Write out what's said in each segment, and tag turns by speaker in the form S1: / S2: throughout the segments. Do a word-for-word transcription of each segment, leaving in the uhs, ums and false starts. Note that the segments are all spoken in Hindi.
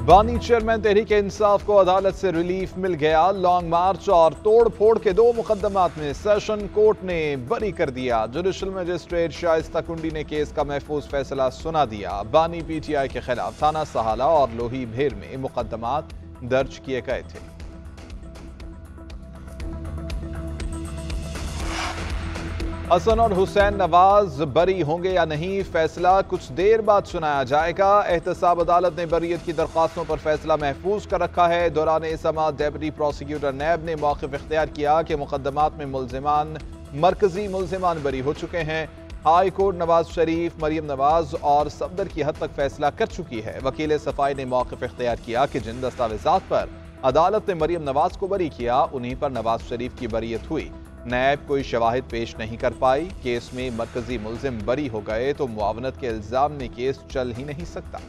S1: बानी चेयरमैन तहरीक इंसाफ को अदालत से रिलीफ मिल गया। लॉन्ग मार्च और तोड़ फोड़ के दो मुकदमात में सेशन कोर्ट ने बरी कर दिया। जुडिशल मजिस्ट्रेट शाइस्ता कुंडी ने केस का महफूज फैसला सुना दिया। बानी पीटीआई के खिलाफ थाना सहाला और लोही भेर में मुकदमात दर्ज किए गए थे। हसन और हुसैन नवाज बरी होंगे या नहीं, फैसला कुछ देर बाद सुनाया जाएगा। एहतसाब अदालत ने बरीयत की दरख्वास्तों पर फैसला महफूज कर रखा है। दौरान समाअत डेप्टी प्रोसिक्यूटर नैब ने मौक़िफ़ इख्तियार किया कि मुकदमात में मुल्जिमान मरकजी मुल्जिमान बरी हो चुके हैं। हाई कोर्ट नवाज शरीफ, मरियम नवाज और सफदर की हद तक फैसला कर चुकी है। वकील सफाई ने मौक़िफ़ इख्तियार किया कि जिन दस्तावेजात पर अदालत ने मरियम नवाज को बरी किया उन्हीं पर नवाज शरीफ की बरीयत हुई। नैब कोई शवाहिद पेश नहीं कर पाई। केस में मरकजी मुल्जिम बरी हो गए तो मुआवनत के इल्जाम में केस चल ही नहीं सकता।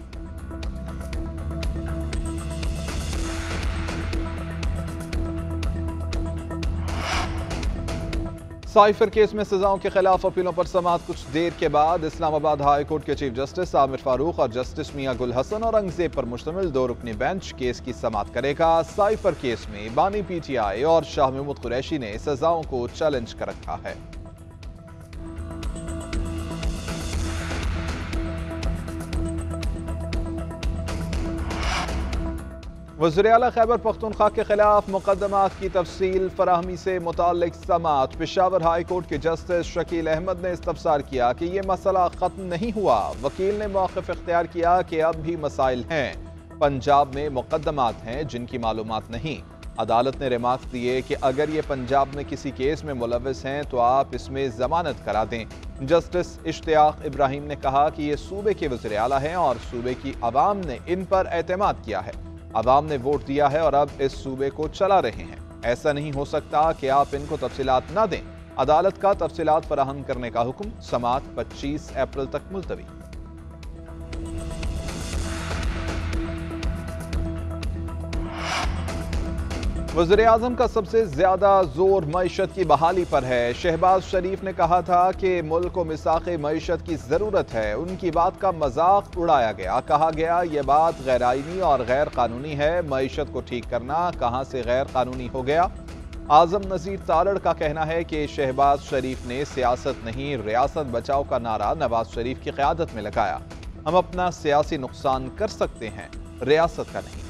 S1: साइफर केस में सजाओं के खिलाफ अपीलों पर समाअत कुछ देर के बाद। इस्लामाबाद हाई कोर्ट के चीफ जस्टिस आमिर फारूक और जस्टिस मियां गुल हसन औरंगजेब पर मुश्तमिल दो रुकनी बेंच केस की समाअत करेगा। साइफर केस में बानी पीटीआई और शाह महमूद कुरैशी ने सजाओं को चैलेंज कर रखा है। वज़ीर-ए-आला खैबर पख्तूनख्वा के खिलाफ मुकदमात की तफसील फराहमी से मुताल्लिक समाअत। पेशावर हाई कोर्ट के जस्टिस शकील अहमद ने इस्तफसार किया कि यह मसला खत्म नहीं हुआ। वकील ने मौक़िफ़ इख्तियार किया कि अब भी मसाइल हैं। पंजाब में मुकदमात हैं जिनकी मालूमात नहीं। अदालत ने रिमार्क्स दिए कि अगर ये पंजाब में किसी केस में मुलव्वस हैं तो आप इसमें जमानत करा दें। जस्टिस इश्तियाक इब्राहिम ने कहा कि ये सूबे के वज़ीर-ए-आला हैं और सूबे की अवाम ने इन पर एतमाद किया है। अवाम ने वोट दिया है और अब इस सूबे को चला रहे हैं। ऐसा नहीं हो सकता कि आप इनको तफसीलात ना दें। अदालत का तफसीलात फराहम करने का हुक्म। समाअत पच्चीस अप्रैल तक मुलतवी। वज़ीर-ए-आज़म का सबसे ज्यादा जोर मईशत की बहाली पर है। शहबाज शरीफ ने कहा था कि मुल्क को मिसाक़े मईशत की जरूरत है। उनकी बात का मजाक उड़ाया गया। कहा गया यह बात गैर आईनी और गैर कानूनी है। मईशत को ठीक करना कहां से गैर कानूनी हो गया। आजम नज़ीर तारड़ का कहना है कि शहबाज शरीफ ने सियासत नहीं रियासत बचाओ का नारा नवाज शरीफ की क़यादत में लगाया। हम अपना सियासी नुकसान कर सकते हैं, रियासत का नहीं।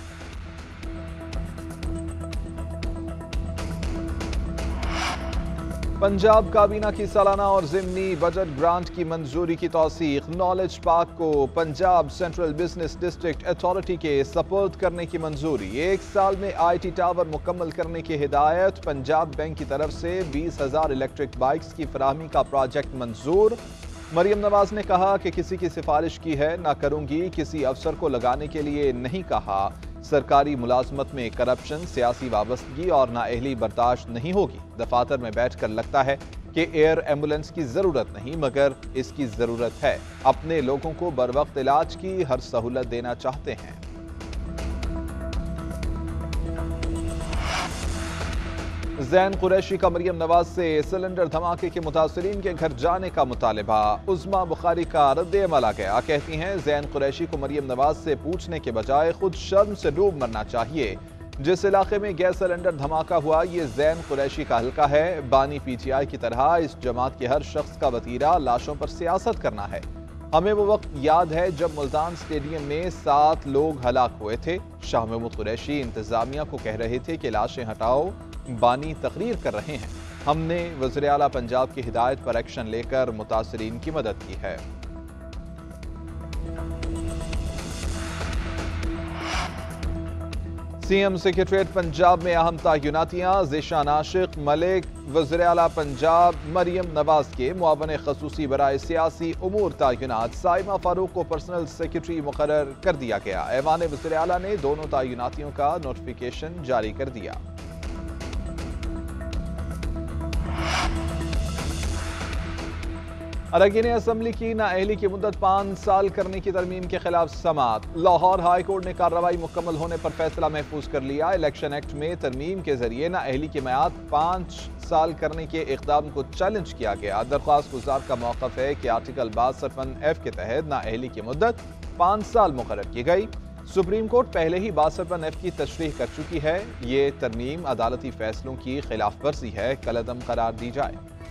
S1: पंजाब काबीना की सालाना और ज़िमनी बजट ग्रांट की मंजूरी की तौसीक। नॉलेज पार्क को Punjab central business district authority के सपोर्ट करने की मंजूरी। एक साल में आई टी टावर मुकम्मल करने की हिदायत। पंजाब बैंक की तरफ से बीस हजार इलेक्ट्रिक बाइक्स की फराहमी का प्रोजेक्ट मंजूर। मरियम नवाज ने कहा कि किसी की सिफारिश की है ना करूंगी, किसी अफसर को लगाने के लिए नहीं कहा। सरकारी मुलाजमत में करप्शन, सियासी वाबस्तगी और नाअहली बर्दाश्त नहीं होगी। दफातर में बैठकर लगता है कि एयर एम्बुलेंस की जरूरत नहीं मगर इसकी जरूरत है। अपने लोगों को बर वक्त इलाज की हर सहूलत देना चाहते हैं। ज़ैन कुरैशी का मरियम नवाज से सिलेंडर धमाके के मुतासरीन के घर जाने का मुतालिबा। उज़्मा बुखारी का रद्द-ए-अमल आ गया। कहती हैं ज़ैन कुरैशी को मरियम नवाज से पूछने के बजाय खुद शर्म से डूब मरना चाहिए। जिस इलाके में गैस सिलेंडर धमाका हुआ ये ज़ैन कुरैशी का हल्का है। बानी पीटीआई की तरह इस जमात के हर शख्स का वतीरा लाशों पर सियासत करना है। हमें वो वक्त याद है जब मुल्तान स्टेडियम में सात लोग हलाक हुए थे। शाह महमूद कुरैशी इंतजामिया को कह रहे थे कि लाशें हटाओ, बानी तकरीर कर रहे हैं। हमने वज़ीर-ए-आला पंजाब की हिदायत पर एक्शन लेकर मुतासरीन की मदद की है। सीएम सेक्रेटरीट पंजाब में अहम तयनातियां। ज़ीशान आशिक मलिक वज़ीर-ए-आला पंजाब मरियम नवाज के मुआवन ख़ुसूसी बराए सियासी उमूर तयनात। साइमा फारूक को पर्सनल सेक्रेटरी मुकर्रर कर दिया गया। ऐवान वज़ीर-ए-आला ने दोनों तयनातियों का नोटिफिकेशन जारी कर दिया। अरकान असम्बली की नाअहली की मुद्दत पाँच साल करने की तरमीम के खिलाफ समाअत। लाहौर हाई कोर्ट ने कार्रवाई मुकम्मल होने पर फैसला महफूज कर लिया। इलेक्शन एक्ट में तरमीम के जरिए नाअहली की मियाद पाँच साल करने के इक़दाम को चैलेंज किया गया। दरख्वास्त गुजार का मौक़िफ़ है कि आर्टिकल बासठ एफ के तहत नाअहली की मुद्दत पाँच साल मुकर्रर की गई। सुप्रीम कोर्ट पहले ही बासठ एफ की तशरीह कर चुकी है। ये तरमीम अदालती फैसलों की खिलाफ वर्जी है, कलअदम करार दी जाए।